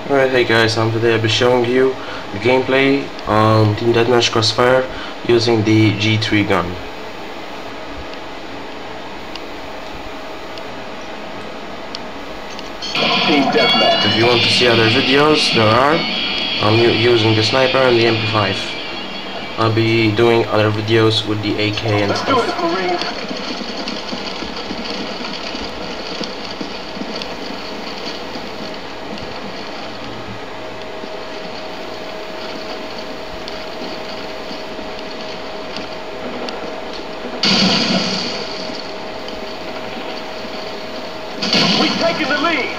Alright, hey guys, today I'll be showing you the gameplay on Team Deathmatch Crossfire using the G3 gun. Team Deathmatch. If you want to see other videos, there are. I'm using the sniper and the MP5. I'll be doing other videos with the AK and Let's do stuff. this, Marines. We've taken the lead.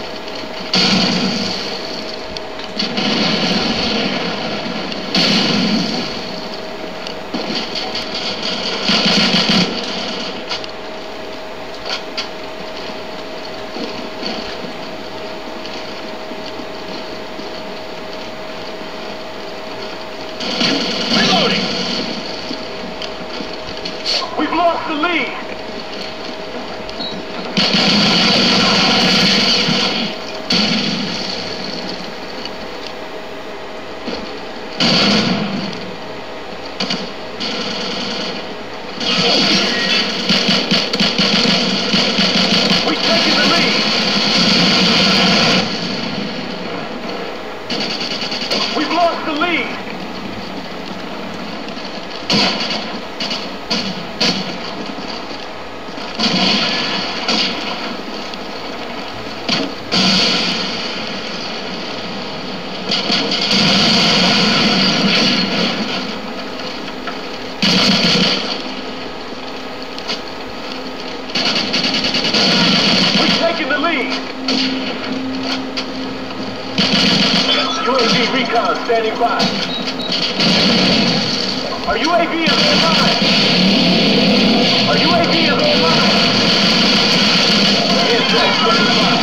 Reloading. We've lost the lead. We've taken the lead. We've lost the lead. We've taken the lead. UAV recon standing by. Our UAV is online. Our UAV is online. Airstrike standing by.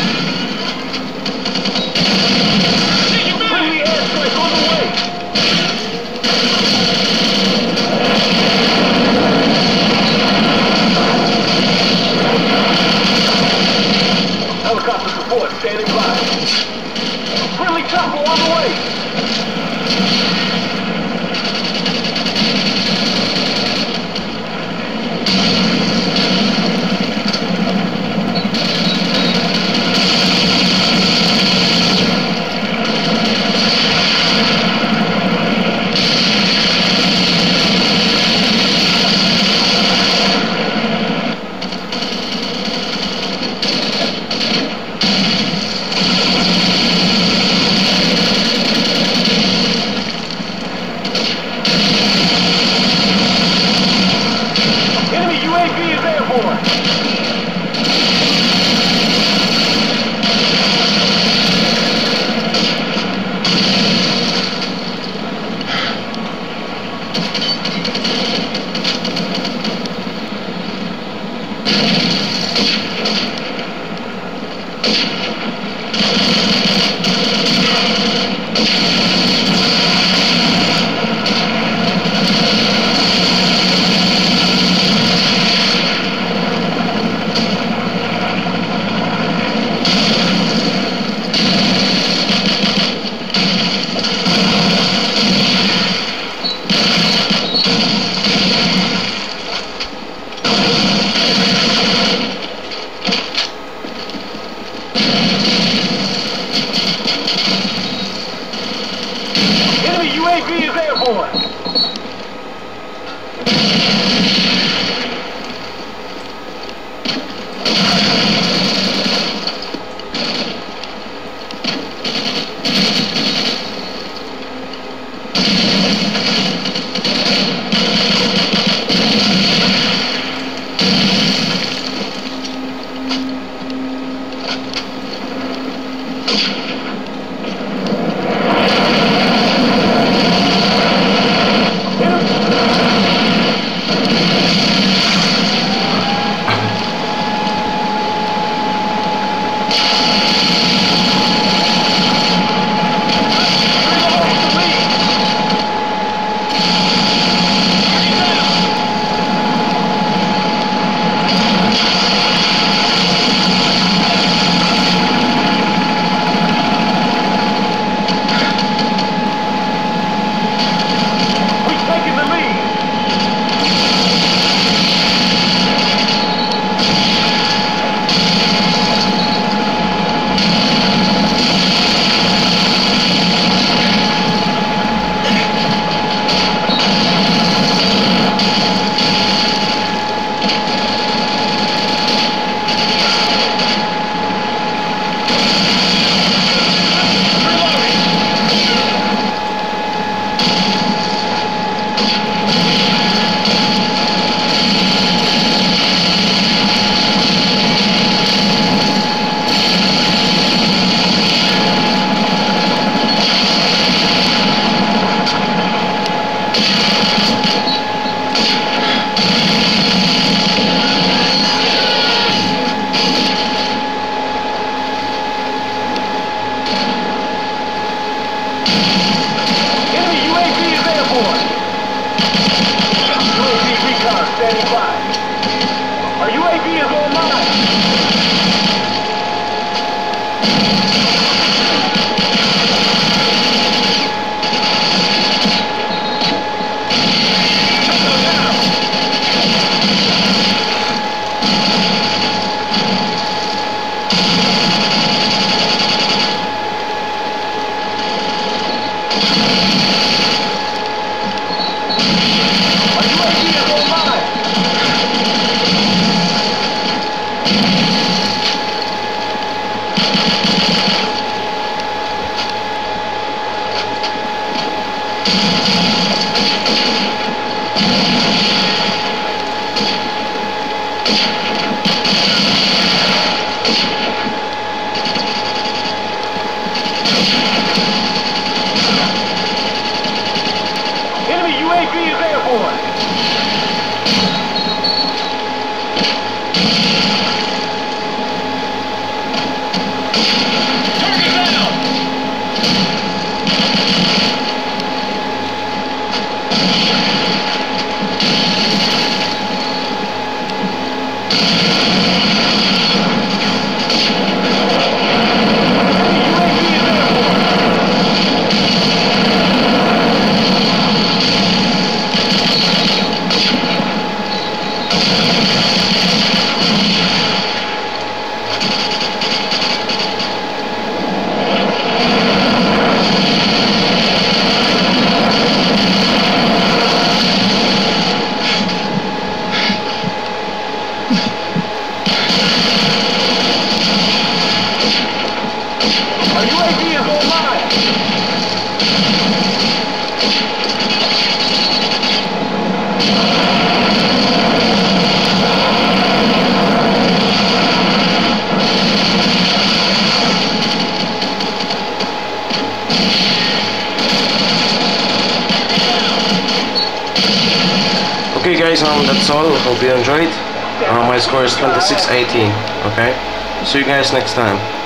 Friendly airstrike on the way. Helicopter support standing by. Friendly chopper on the way. Enemy UAV is airborne. Enemy UAV is airborne. Enemy UAV is airborne. Target down. Our UAV is online. Okay guys, that's all. Hope you enjoyed. My score is 26-18. Okay, see you guys next time.